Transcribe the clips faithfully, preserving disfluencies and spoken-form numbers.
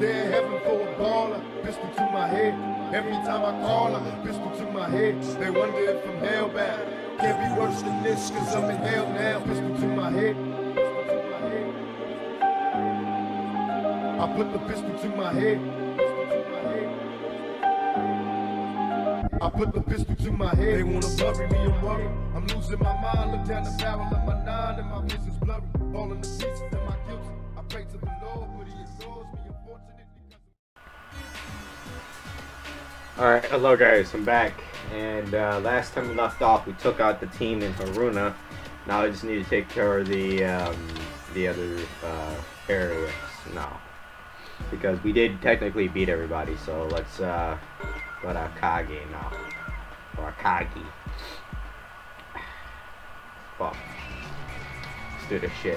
there in heaven for a baller. Pistol to my head. Every time I call her, pistol to my head. They wonder if I'm hellbound. Can't be worse than this, cause I'm in hell now. Pistol to my head. I put the pistol to my head. I put the pistol to my head. They wanna bury me, I'm worried. I'm losing my mind. Look down the barrel of my nine and my vision's blurry. Falling to pieces and my guilt. I pray to the Lord, but he ignores me. Unfortunately. Alright, hello guys, I'm back. And uh, last time we left off, we took out the team in Haruna. Now I just need to take care of the um, the other uh, areas now. Because we did technically beat everybody, so let's uh, go to Akagi now. Or Akagi. Fuck. Let's do this shit.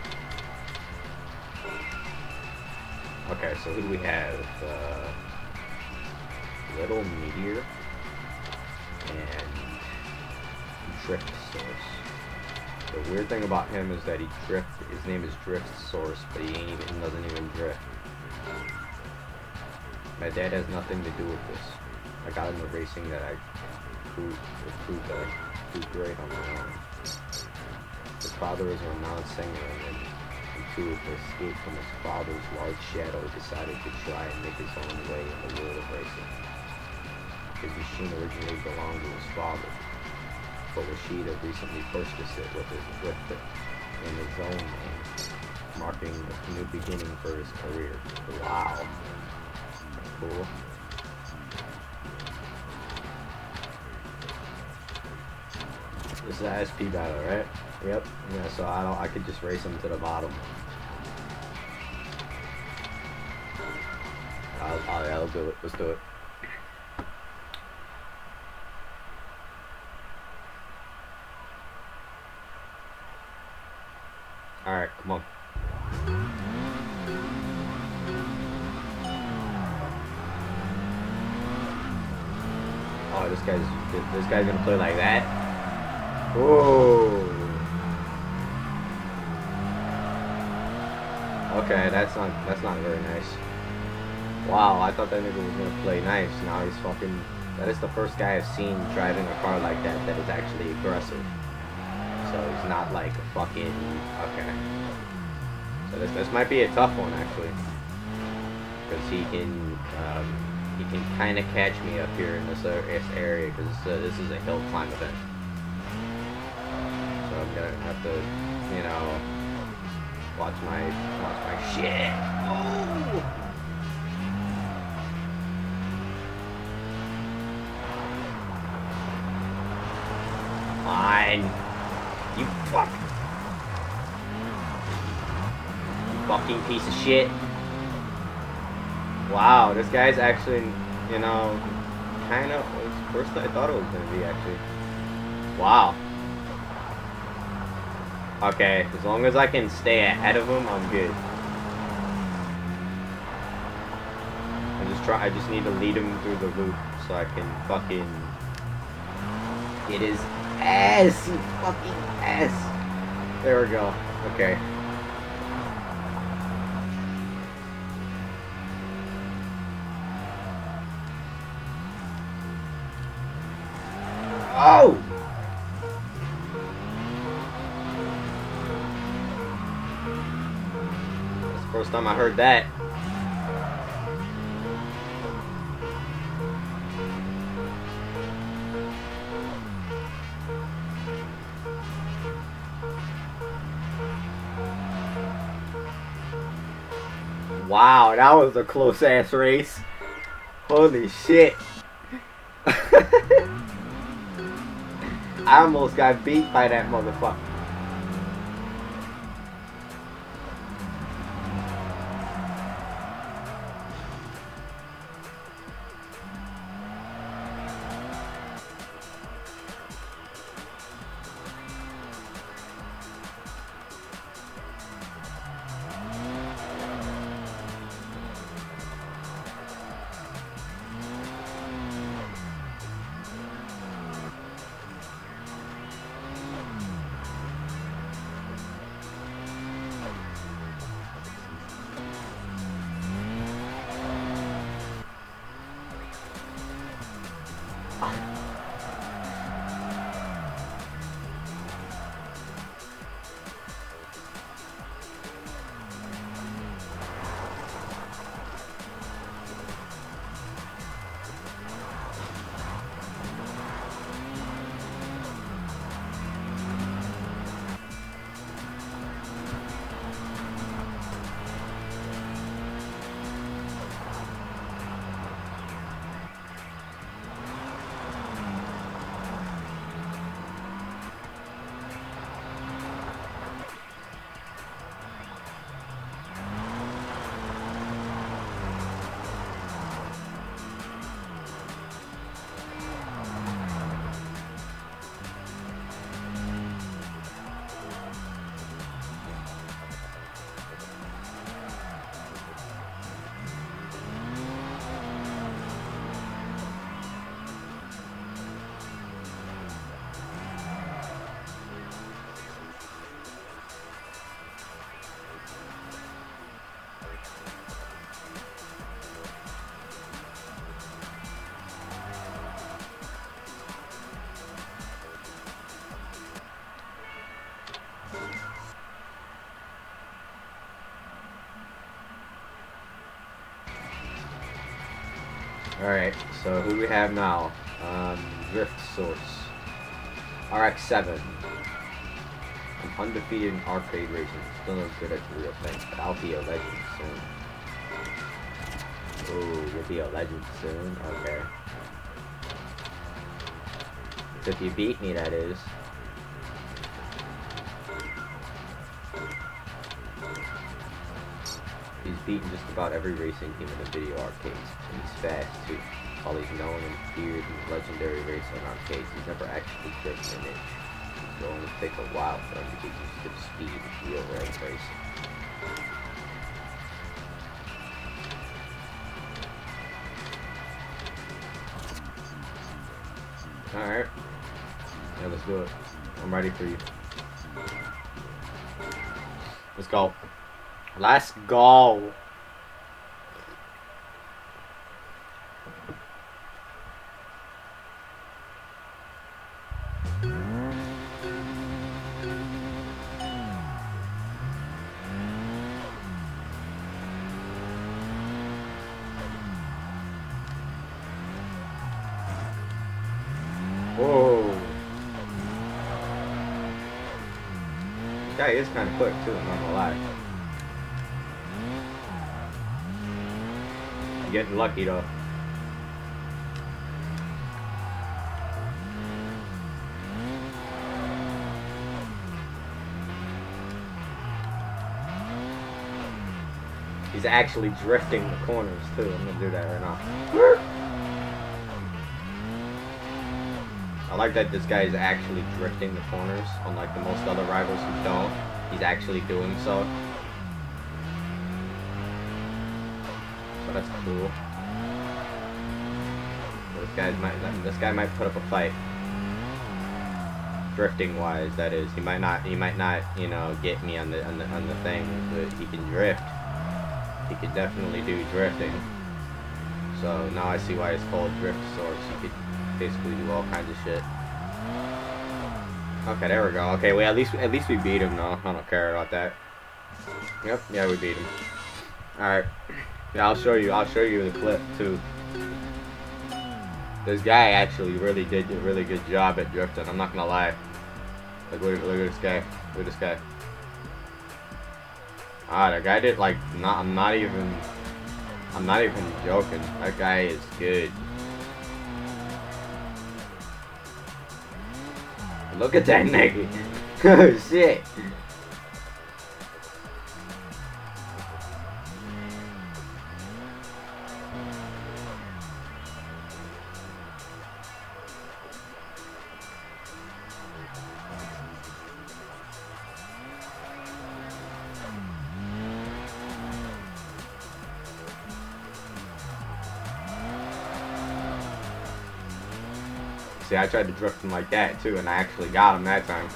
Okay, so who do we have? Uh, Little Meteor and Drift Source. The weird thing about him is that he drift. His name is Drift Source, but he ain't even doesn't even drift. My dad has nothing to do with this. I got into racing that I proved, proved that I do great on my own. His father is a renowned singer, and to escape from his father's large shadow, he decided to try and make his own way in the world of racing. His machine originally belonged to his father, but Rashida recently purchased it with, his, with it in his own name, marking a new beginning for his career. Wow. Cool. This is an S P battle, right? Yep. Yeah, so I don't I could just race him to the bottom. I'll, I'll, I'll do it. Let's do it. Alright, come on. Oh, this guy's this guy's gonna play like that. Whoa. Okay, that's not that's not very nice. Wow, I thought that nigga was gonna play nice. Now he's fucking. That is the first guy I've seen driving a car like that that is actually aggressive. So he's not like a fucking. Okay. So this this might be a tough one actually, because he can um, he can kind of catch me up here in this, uh, this area because uh, this is a hill climb event. So I'm gonna have to, you know, watch my watch my shit. Oh. Fine. You fuck. You fucking piece of shit. Wow, this guy's actually, you know, kind of, first I thought it was going to be actually. Wow. Okay, as long as I can stay ahead of him, I'm good. I just try, I just need to lead him through the loop so I can fucking get his ass, you fucking ass. There we go. Okay. Oh! That's the first time I heard that. Wow, that was a close ass race. Holy shit. I almost got beat by that motherfucker. Alright, so who we have now? Um, Drift Source. R X seven. I'm undefeated in arcade racing. Still not good at the real thing, but I'll be a legend soon. Ooh, you'll be a legend soon? Okay. So if you beat me, that is. He's beaten just about every racing team in the video arcades. And he's fast too. While he's known and feared in legendary racing arcades, he's never actually driven an inch. It's going to take a while for him to get used to the speed of real rank racing. Alright. Yeah, let's do it. I'm ready for you. Let's go. Let's go. Whoa. This guy is kind of quick too, I'm not gonna lie. I'm getting lucky though. He's actually drifting the corners too. I'm gonna do that right now. I like that this guy is actually drifting the corners, unlike the most other rivals who don't. He's actually doing so. So that's cool. So this guy might this guy might put up a fight. Drifting wise, that is. He might not he might not, you know, get me on the on the on the thing, but he can drift. He could definitely do drifting. So now I see why it's called Drift Source. You could basically do all kinds of shit. Okay, there we go. Okay, well at least at least we beat him though. I don't care about that. Yep, yeah, we beat him. Alright. Yeah, I'll show you I'll show you the clip too. This guy actually really did a really good job at drifting, I'm not gonna lie. Like look, look at this guy. Look at this guy. Ah, that guy did like not I'm not even I'm not even joking. That guy is good. Look at that nigga. Oh shit. See, I tried to drift him like that too, and I actually got him that time.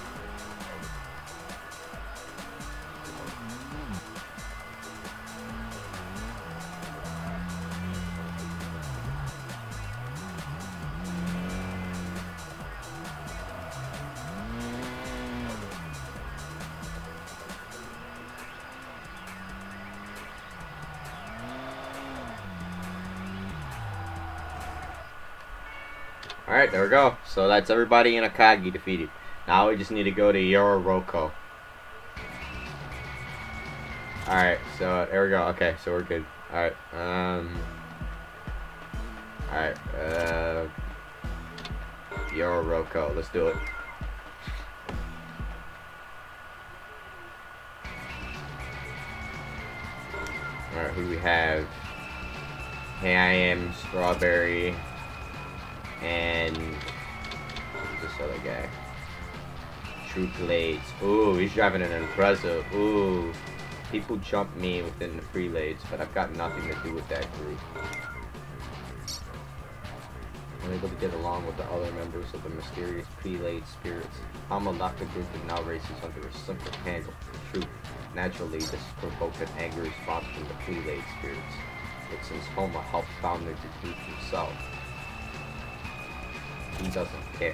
Alright, there we go. So that's everybody in Akagi defeated. Now we just need to go to Yororoko. Alright, so there we go. Okay, so we're good. Alright, um... Alright, uh... Yororoko, let's do it. Alright, who do we have? Hey, I am Strawberry. And this other guy, True Blades. Ooh, he's driving an Impreza. Ooh, people jump me within the Prelades, but I've got nothing to do with that group. I'm able to get along with the other members of the mysterious Prelade spirits. Alma left the group and now races under a simple handle. Truth. Naturally, this provoked an angry response from the Prelade spirits. But since Homa helped found the group himself, he doesn't care.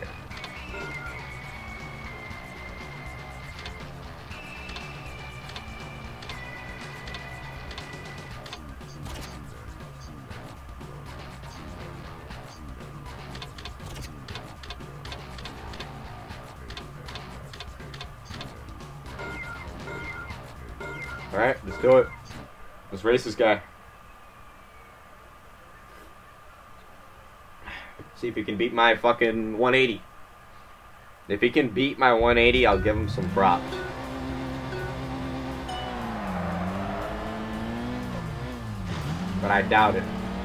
Alright, let's do it. Let's race this guy. See if he can beat my fucking one eighty. If he can beat my one eighty, I'll give him some props. But I doubt it.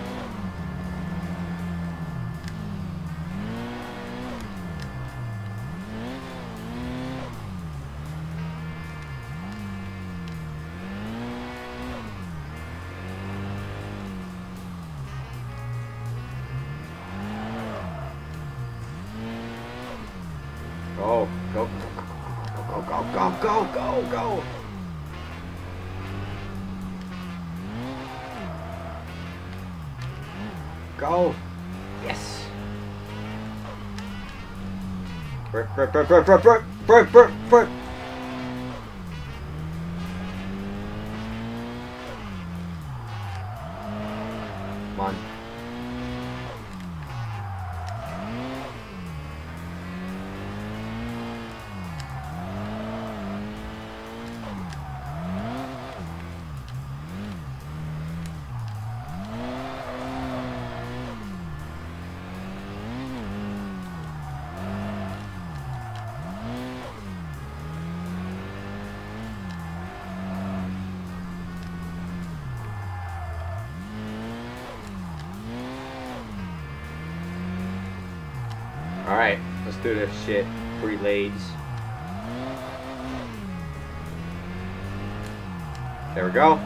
Go, go, go, go, go, go, go, go. Go. Yes. Burp, burp, burp, burp, burp, burp, burp, burp, burp. Come on. Alright, let's do this shit. Three lades. There we go.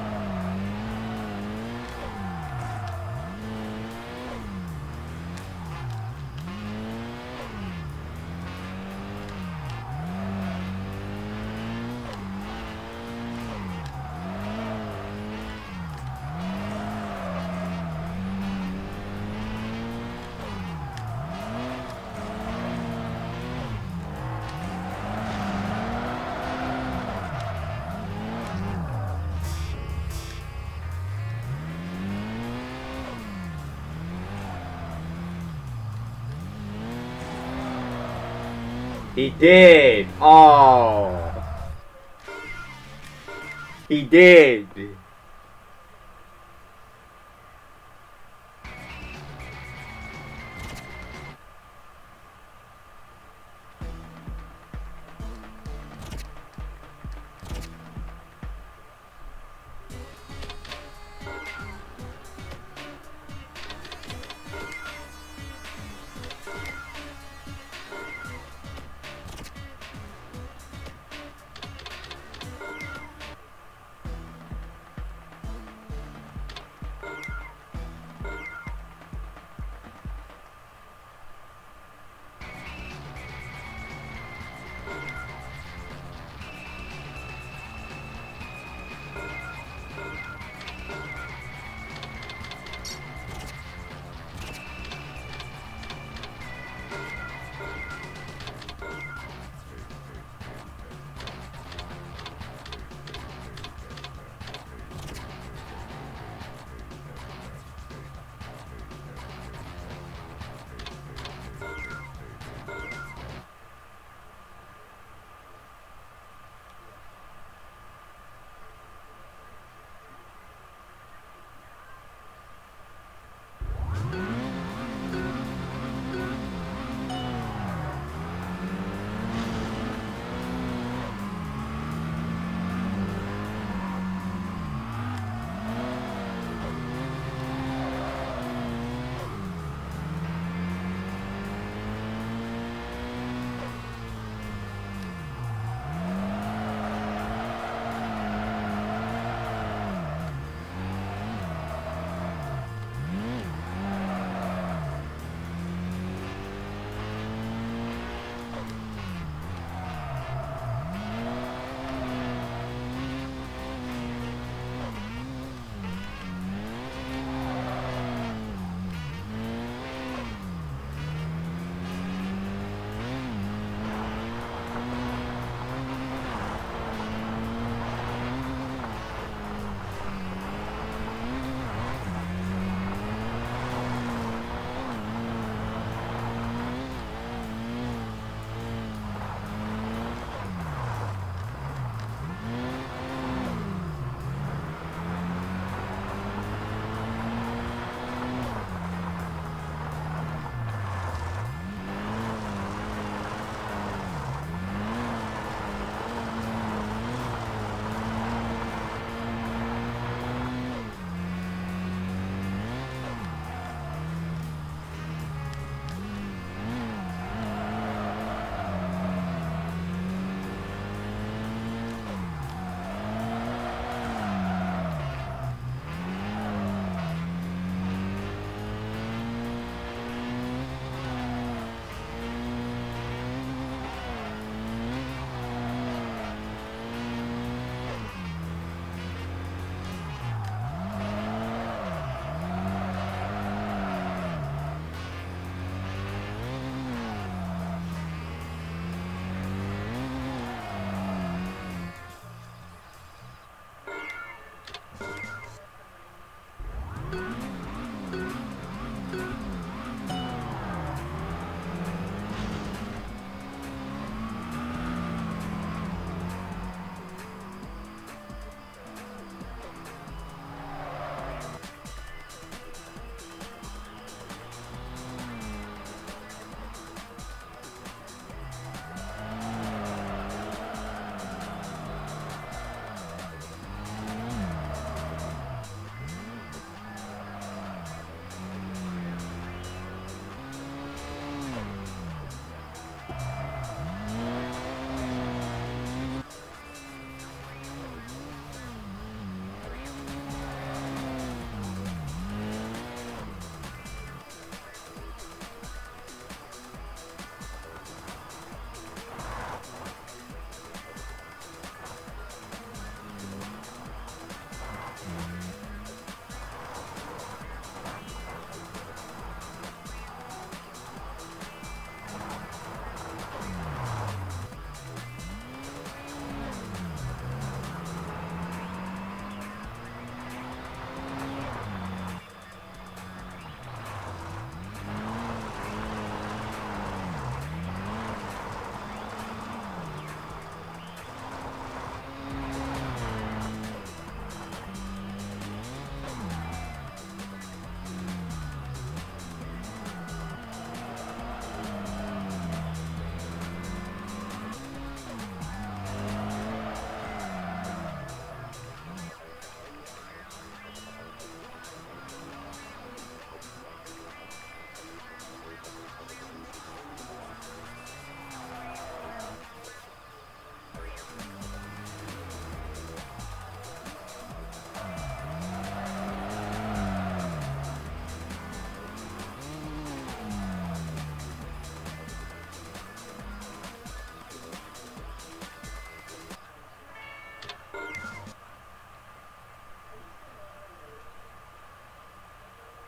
He did! Oh! He did!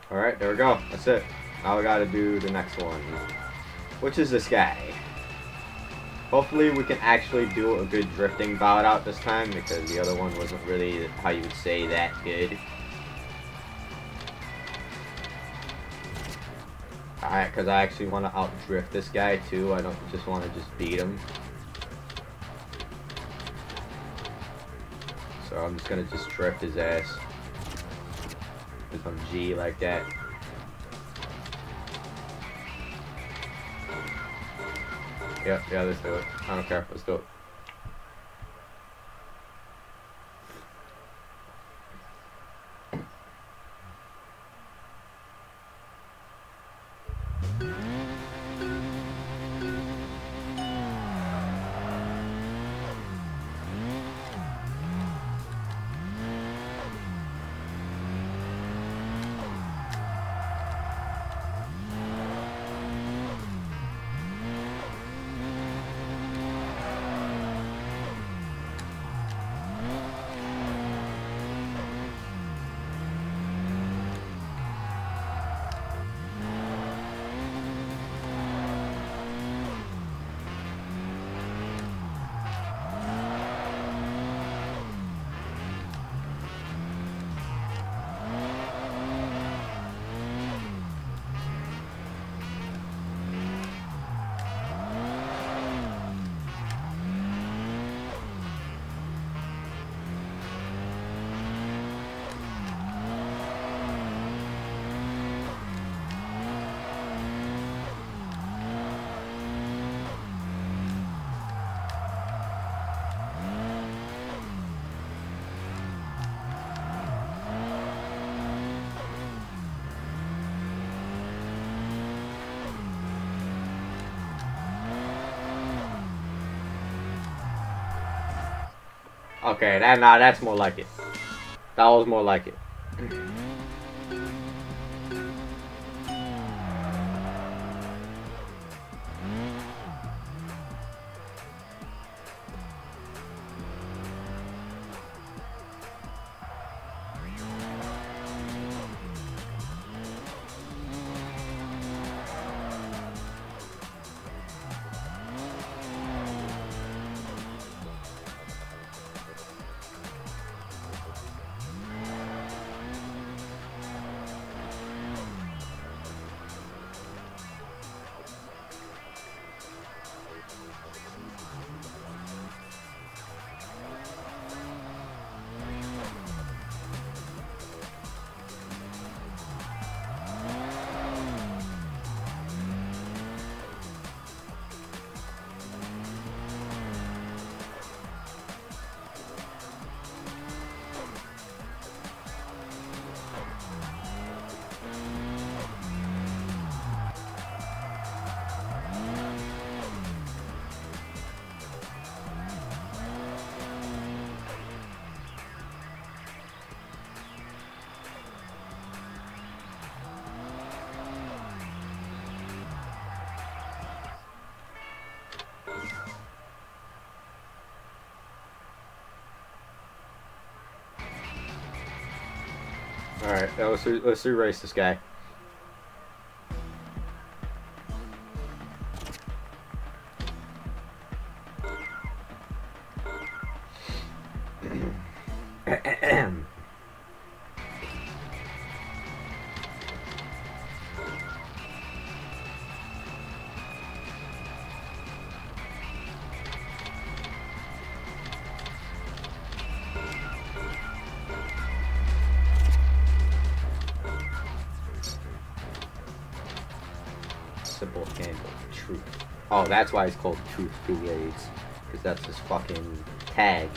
Alright, there we go. That's it. Now we gotta do the next one. Which is this guy. Hopefully we can actually do a good drifting bout out this time, because the other one wasn't really, how you would say, that good. Alright, because I actually want to outdrift this guy too. I don't just want to just beat him. So I'm just going to just drift his ass. With some G like that. Yeah, yeah, let's do it. I don't care. Let's do it. Okay, that nah, that's more like it. That was more like it. Alright, let's, let's erase this guy. Simple handle, truth. Oh, that's why it's called Truth Two Ways, because that's his fucking tag.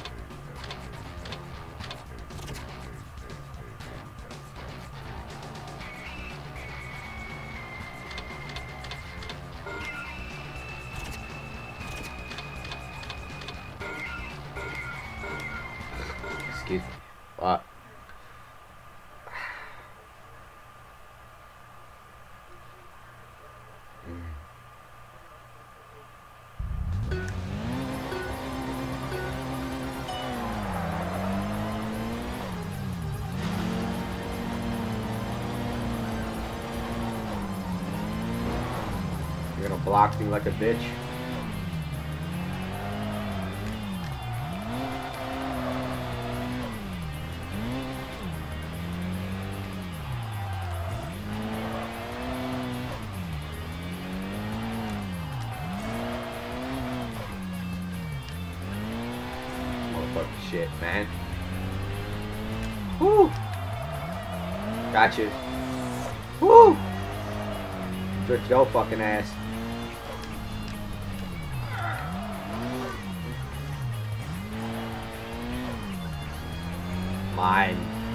Excuse me. What? blocked me like a bitch. Motherfucking shit, man. Woo! Gotcha. Woo! Trick your fucking ass. Mine.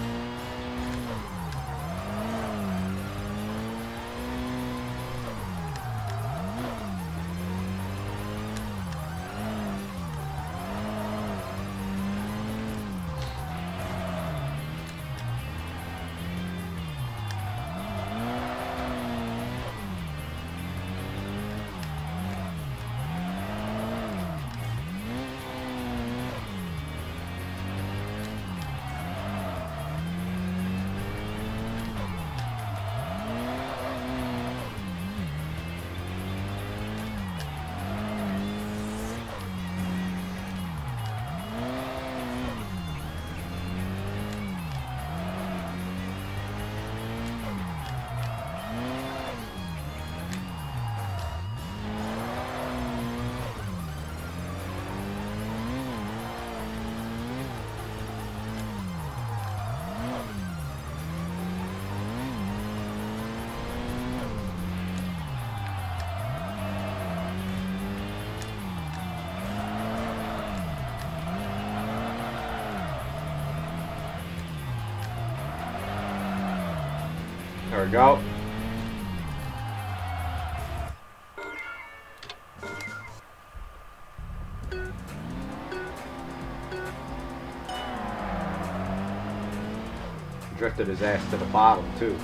There we go. Drifted his ass to the bottom too.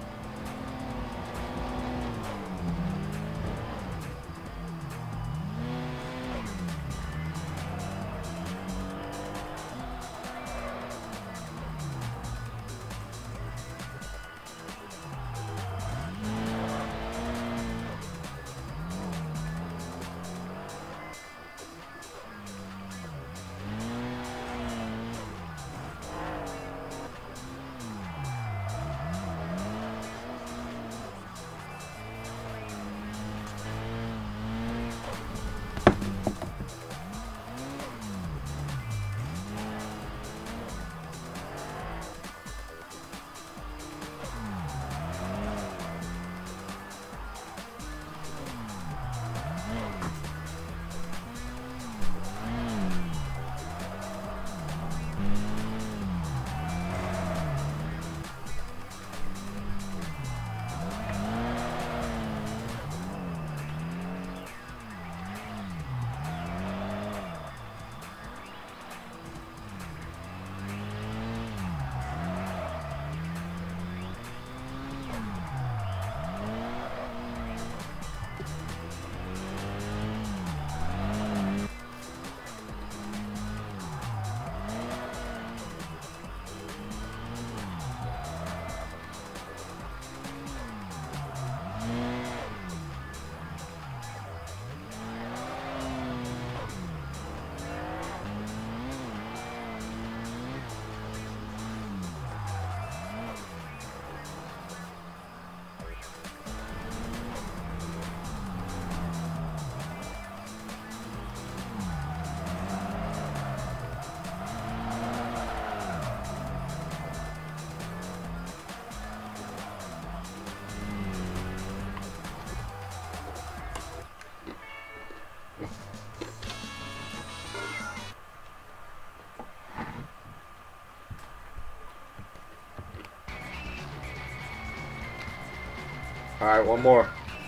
Alright, one more.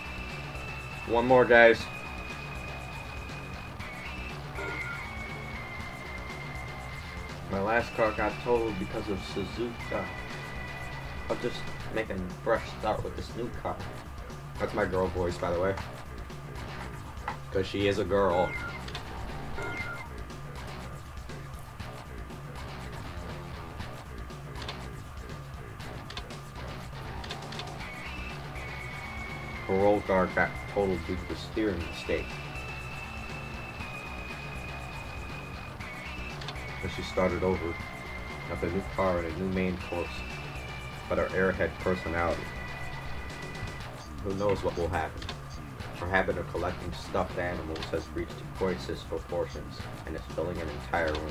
One more, guys. My last car got totaled because of Suzuka. I'll just make a fresh start with this new car. That's my girl voice, by the way. Because she is a girl. parole guard got totaled due to the steering mistake. And she started over with a new car and a new main course, but her airhead personality. Who knows what will happen? Her habit of collecting stuffed animals has reached crisis proportions and is filling an entire room.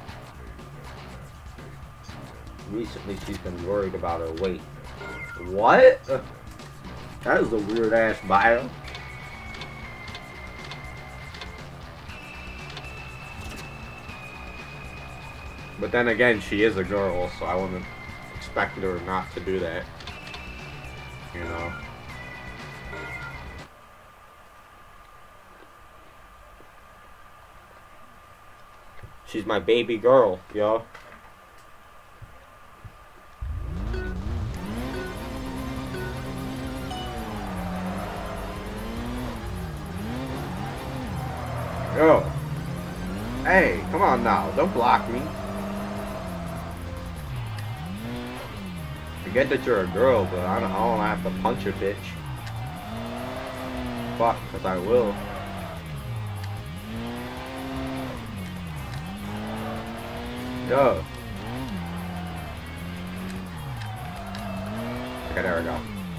Recently, she's been worried about her weight. What? That is a weird ass bio. But then again, she is a girl, so I wouldn't expect her not to do that. You know? She's my baby girl, yo. Yo. Hey, come on now. Don't block me. Forget that you're a girl, but I don't, I don't have to punch a bitch. Fuck, because I will. Yo. Okay, there we go.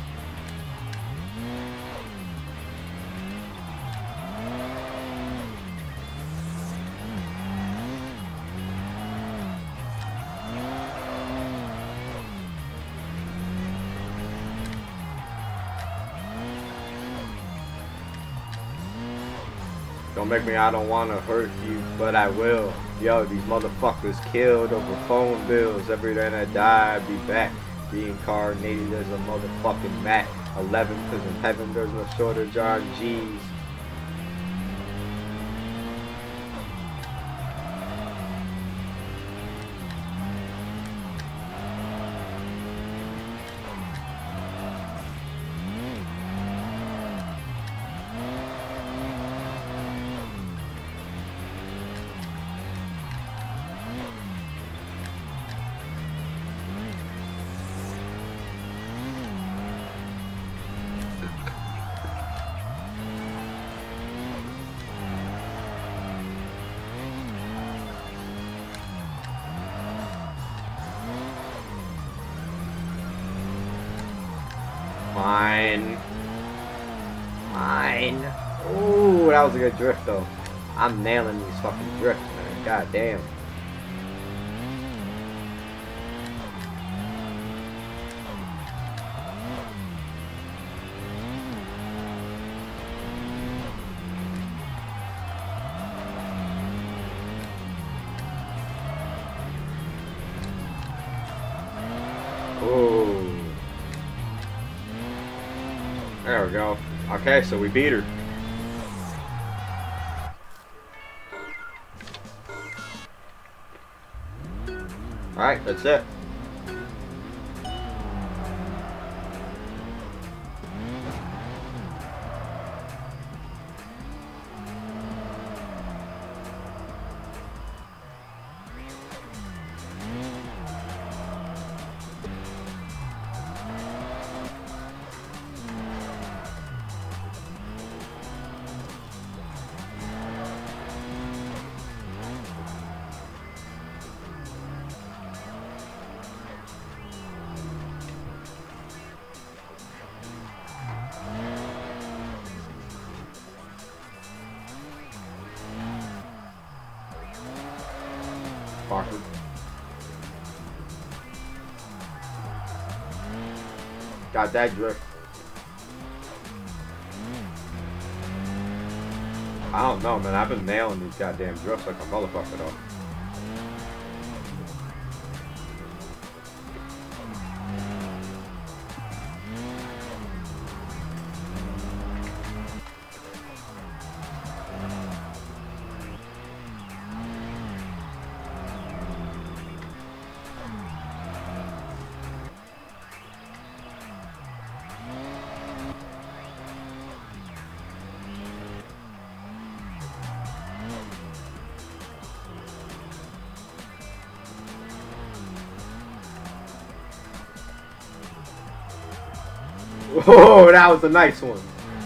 Don't make me, I don't want to hurt you, but I will. Yo, these motherfuckers killed over phone bills. Every day I die, I be back. Reincarnated as a motherfucking Mac eleven, cause in heaven there's no shortage on G's. Mine. Mine. Ooh, that was a good drift though. I'm nailing these fucking drifts, man. God damn. Ooh. There we go. Okay, so we beat her. Alright, that's it. Parker. Got that drift. I don't know, man. I've been nailing these goddamn drifts like a motherfucker, though. Whoa, that was a nice one.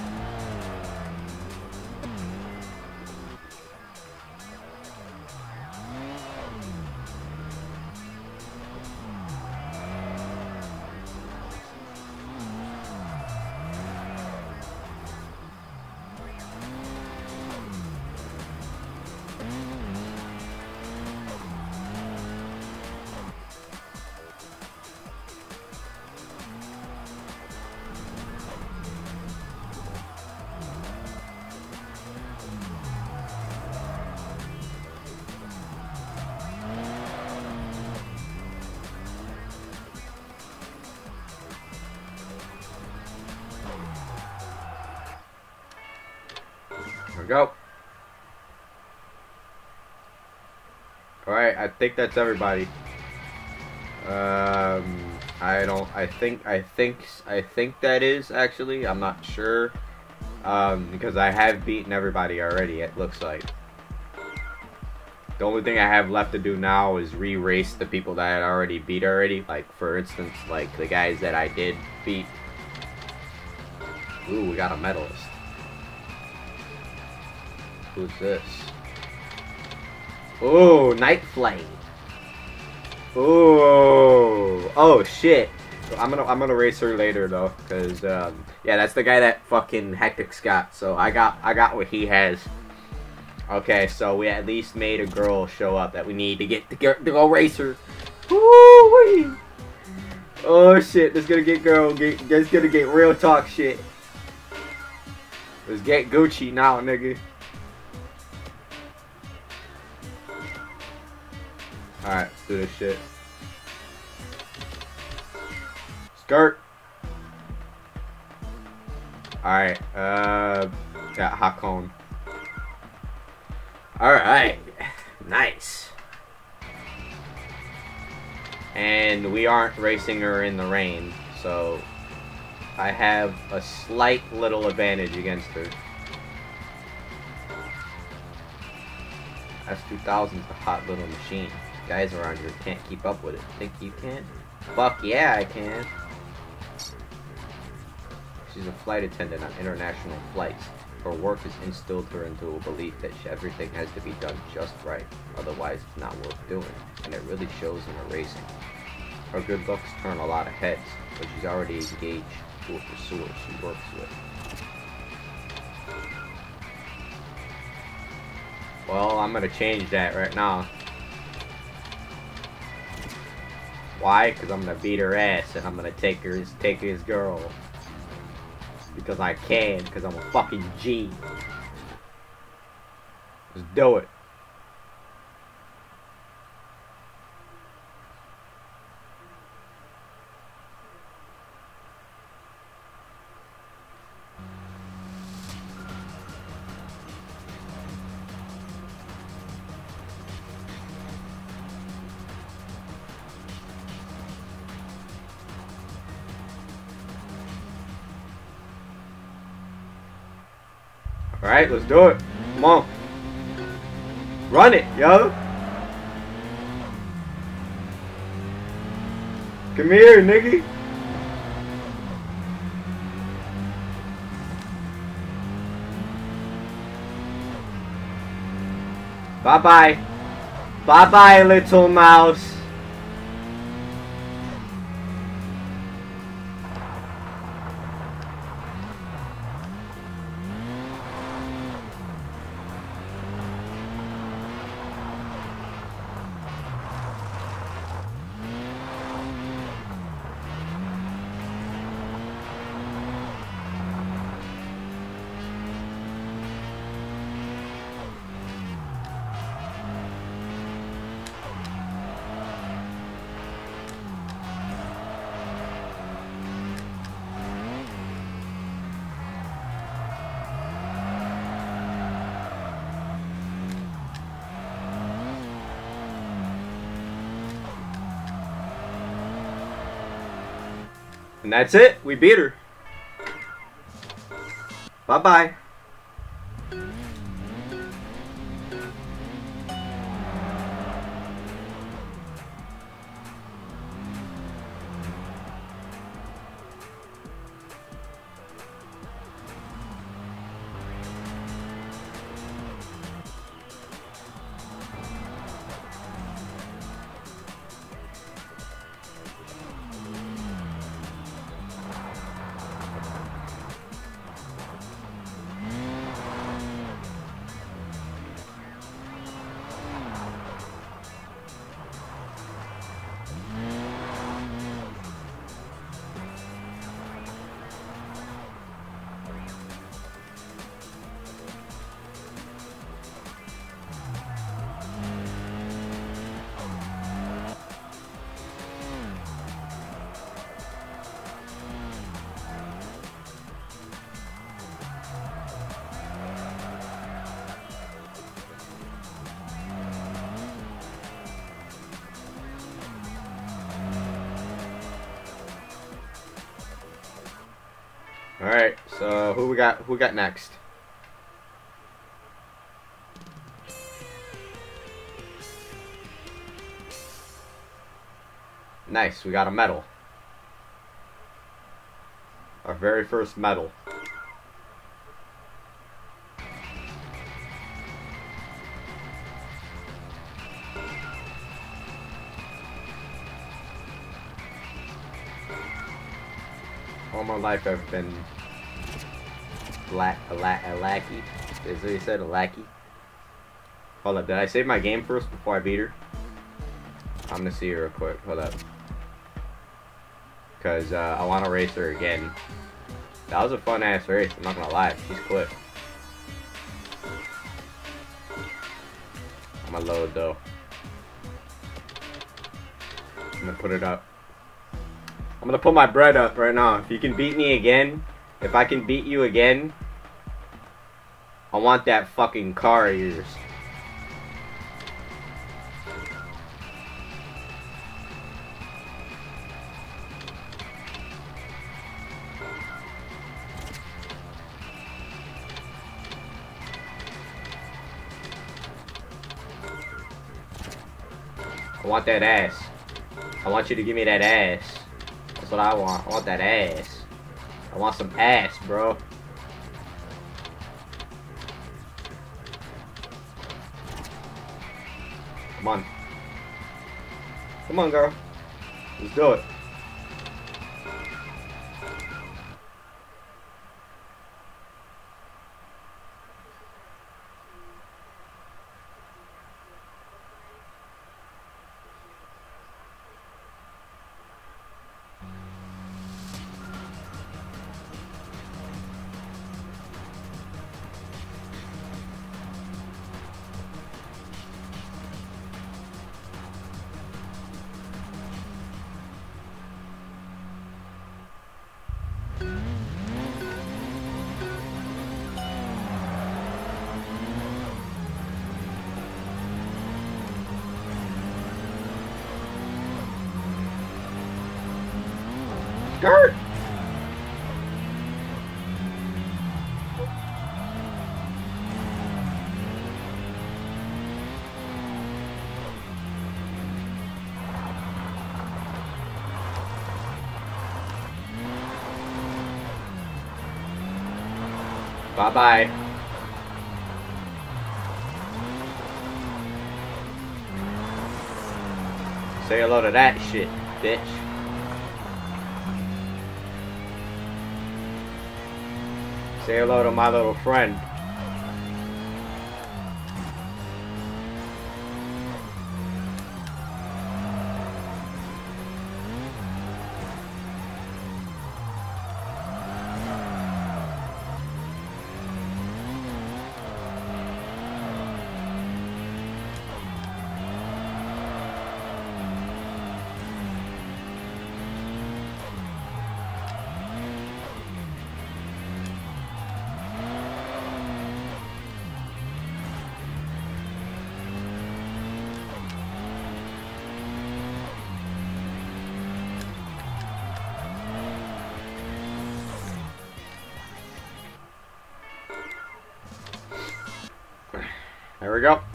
There we go. Alright, I think that's everybody. Um, I don't, I think, I think, I think that is, actually. I'm not sure. Um, because I have beaten everybody already, it looks like. The only thing I have left to do now is re-race the people that I had already beat already. Like, for instance, like, the guys that I did beat. Ooh, we got a medalist. Who's this? Ooh, Night Flame. Ooh, oh shit. I'm gonna I'm gonna race her later though, cause um, yeah, that's the guy that fucking Hectic's got. So I got I got what he has. Okay, so we at least made a girl show up that we need to get to, get, to go race her. Woo-wee. Oh shit, this gonna get girl. Get this gonna get real talk shit. Let's get Gucci now, nigga. Alright, let's do this shit. Skirt. Alright, uh, got Hakon. Alright, nice. And we aren't racing her in the rain, so I have a slight little advantage against her. S two thousand's a hot little machine. Guys around here can't keep up with it. Think you can? Fuck yeah, I can. She's a flight attendant on international flights. Her work has instilled her into a belief that everything has to be done just right, otherwise it's not worth doing, and it really shows in her racing. Her good looks turn a lot of heads, but she's already engaged to a pursuer she works with. Well, I'm gonna change that right now. Why? Because I'm gonna beat her ass and I'm gonna take her as take her as girl. Because I can, because I'm a fucking G. Let's do it. Alright, let's do it. Come on. Run it, yo. Come here, nigga. Bye-bye. Bye-bye, little mouse. And that's it. We beat her. Bye-bye. Alright, so who we got who we got next? Nice, we got a medal. Our very first medal. All my life I've been la a, la a lackey. Is what he said, a lackey? Hold up, did I save my game first before I beat her? I'm gonna see her real quick. Hold up. Because uh, I want to race her again. That was a fun ass race, I'm not gonna lie. She's quick. I'm gonna load though. I'm gonna put it up. I'm gonna put my bread up right now. If you can beat me again, if I can beat you again, I want that fucking car of yours. I want that ass. I want you to give me that ass. That's what I want. I want that ass. I want some ass, bro. Come on. Come on, girl. Let's do it. Skirt! Bye-bye. Say hello to that shit, bitch. Say hello to my little friend. There we go.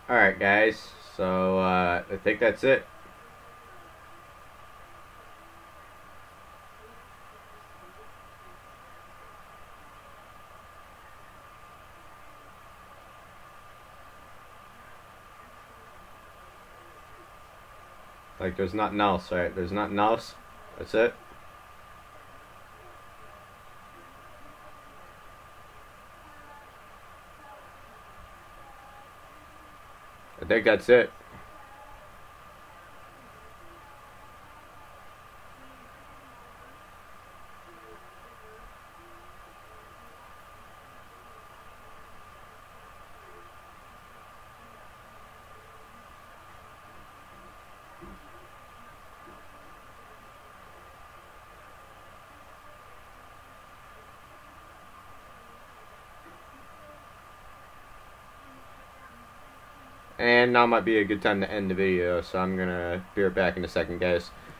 Alright, guys. So, uh, I think that's it. Like, there's nothing else, right? There's nothing else. That's it. I think that's it. And now might be a good time to end the video, so I'm gonna be right back in a second, guys.